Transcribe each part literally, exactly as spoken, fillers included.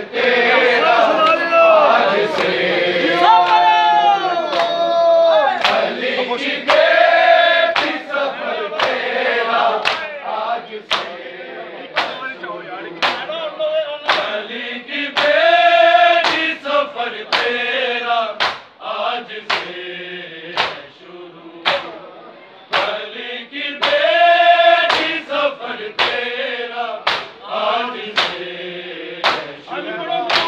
तेरा आज से अली की बेटी सफर तेरा आज से अली की बेटी सफर तेरा आज से शुरू अली की बेटी सफर तेरा आज से शुरू।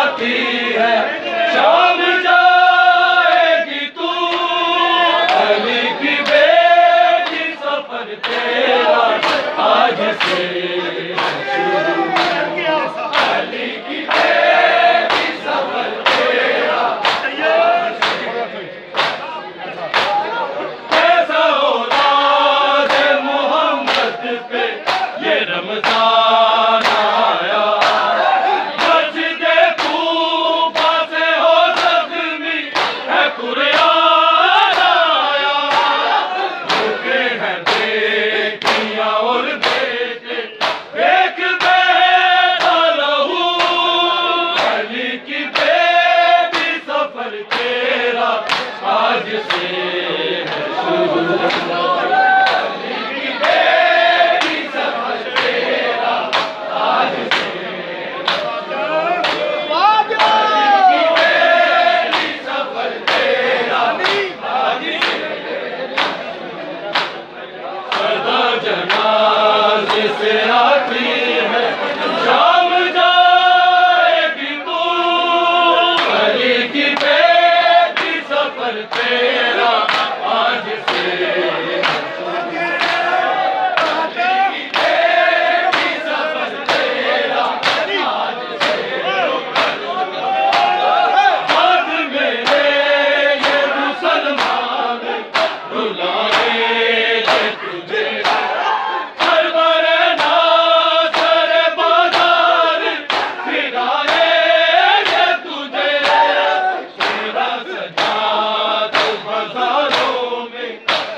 आती है, शाम जाएगी तू, अली की बेटी सफर तेरा आज से शुरू। अली की बेटी सफर तेरा कैसा औलाद मोहम्मद पे ये रमजान आया, मस्जिदे कूफा से हो ज़ख्मी है कुरआन आया, रुके हैं बेटियां और बेटे एक बेटा लहू, अली की बेटी सफर तेरा आज से है शुरू। अली की बेटी सफर तेरा आज से, अली की बेटी सफर तेरा आज से, सदा जनाज़े से आती है, शाम जाएगी तू, अली की बेटी सफर तेरा आज से, अली की बेटी सफर तेरा आज से, हाथ मेरे ये मुसलमान रुलाएंगे तुझे, सरवरे नासर बाजार फिराएंगे तुझे, तेरा सजाद बाजारों में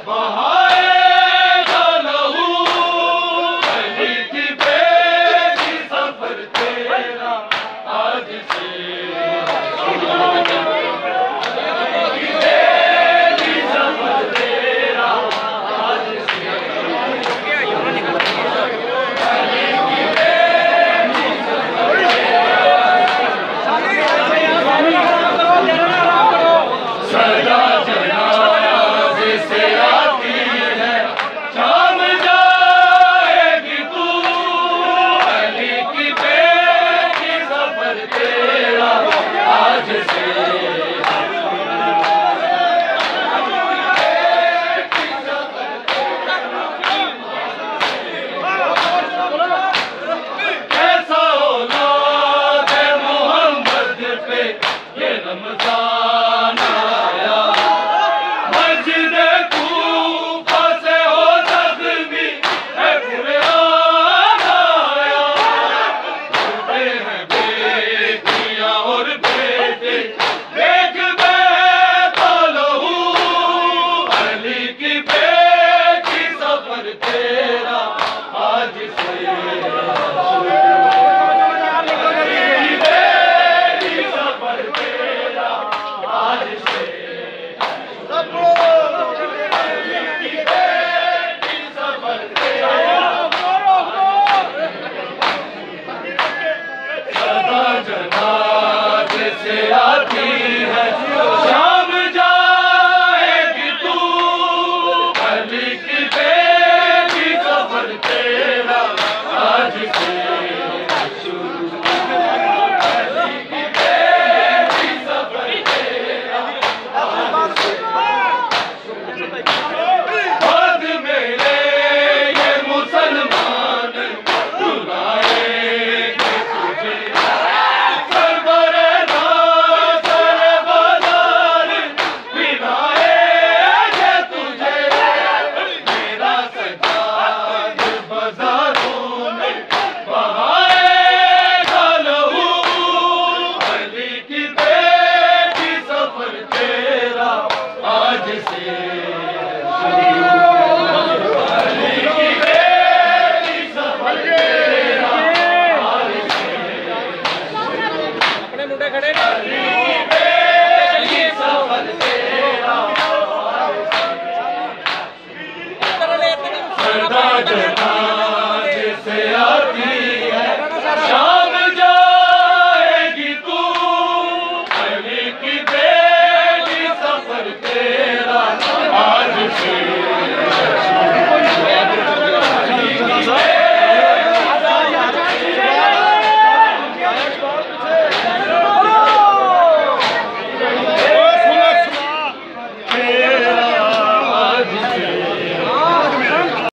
बहाएगा लहू, अली की बेटी सफर तेरा आज से शुरू। अली की बेटी सफर तेरा आज से, अली की बेटी सफर सदा जनाज़े से आती है, शाम जाएगी तू, अली की बेटी सफर तेरा आज से, कैसा औलाद मोहम्मद पे ये रमजान आया, मस्जिदे कूफा से हो ज़ख्मी है कुरआन आया, रुके हैं बेटियां और बेटे एक बेटा लहू, अली की बेटी सफर तेरा आज से शुरू। अली की बेटी सफर तेरा आज से, अली की बेटी सफर तेरा सदा जनाज़े से आती है, शाम जाएगी तू, अली की बेटी सफर तेरा आज से शुरू। अली की बेटी सफर तेरा आज से, हाथ मेरे ये मुसलमान रुलाएंगे तुझे, सरवरे नासर बाजार फिराएंगे तुझे, तेरा सजाद बाजारों में बहाएगा लहू, अली की बेटी सफर तेरा आज से शुरू। अली की बेटी सफर तेरा आज से, अली की बेटी सफर तेरा सदा जनाज़े से आती है, शाम जाएगी तू, अली की बेटी सफर तेरा आज से